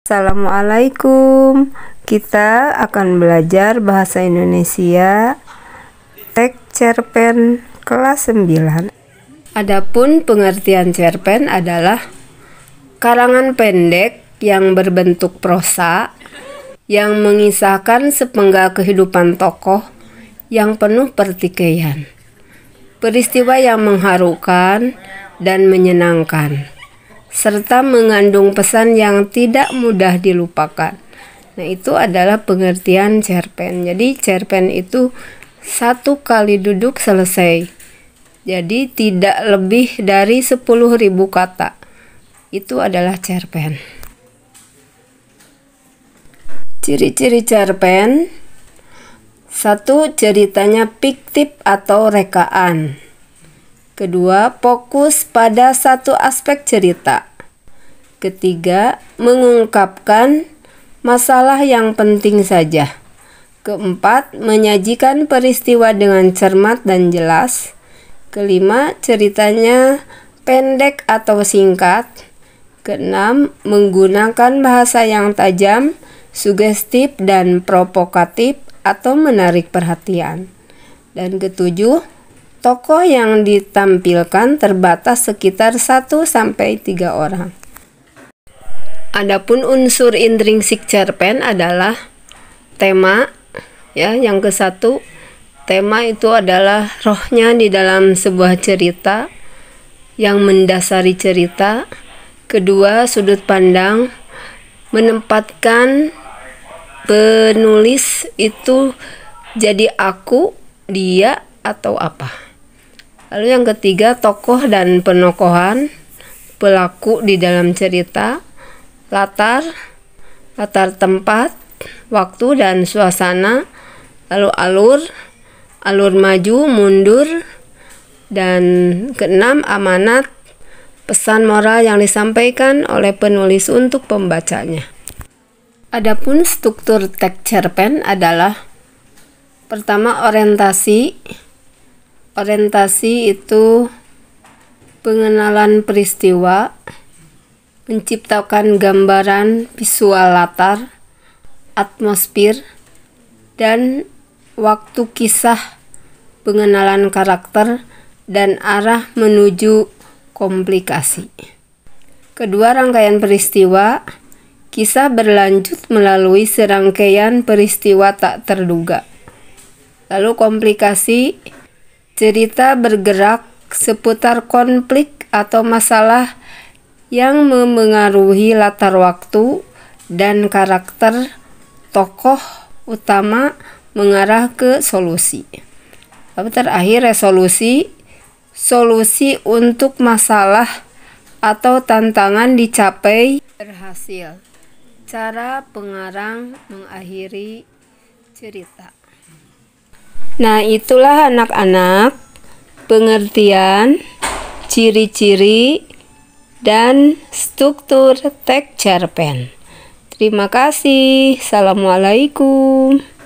Assalamualaikum. Kita akan belajar bahasa Indonesia teks cerpen kelas 9. Adapun pengertian cerpen adalah karangan pendek yang berbentuk prosa yang mengisahkan sepenggal kehidupan tokoh yang penuh pertikaian, peristiwa yang mengharukan dan menyenangkan, serta mengandung pesan yang tidak mudah dilupakan. Nah, itu adalah pengertian cerpen. Jadi cerpen itu satu kali duduk selesai. Jadi tidak lebih dari 10.000 kata. Itu adalah cerpen. Ciri-ciri cerpen: 1. Ceritanya fiktif atau rekaan. Kedua, fokus pada satu aspek cerita. Ketiga, mengungkapkan masalah yang penting saja. Keempat, menyajikan peristiwa dengan cermat dan jelas. Kelima, ceritanya pendek atau singkat. Keenam, menggunakan bahasa yang tajam, sugestif, dan provokatif atau menarik perhatian. Dan ketujuh, tokoh yang ditampilkan terbatas sekitar 1-3 orang. Adapun unsur intrinsik cerpen adalah tema, ya. Yang ke-1, tema itu adalah rohnya di dalam sebuah cerita yang mendasari cerita. Kedua, sudut pandang, menempatkan penulis itu jadi aku, dia, atau apa. Lalu yang ketiga, tokoh dan penokohan, pelaku di dalam cerita, latar tempat, waktu dan suasana, lalu alur maju, mundur, dan keenam, amanat, pesan moral yang disampaikan oleh penulis untuk pembacanya. Adapun struktur teks cerpen adalah: pertama, orientasi. Orientasi itu pengenalan peristiwa, menciptakan gambaran visual latar, atmosfer, dan waktu kisah, pengenalan karakter, dan arah menuju komplikasi. Kedua, rangkaian peristiwa. Kisah berlanjut melalui serangkaian peristiwa tak terduga. Lalu komplikasi, cerita bergerak seputar konflik atau masalah yang memengaruhi latar waktu dan karakter tokoh utama mengarah ke solusi. Lalu terakhir, resolusi, solusi untuk masalah atau tantangan dicapai berhasil. Cara pengarang mengakhiri cerita. Nah, itulah anak-anak pengertian, ciri-ciri, dan struktur teks cerpen. Terima kasih. Assalamualaikum.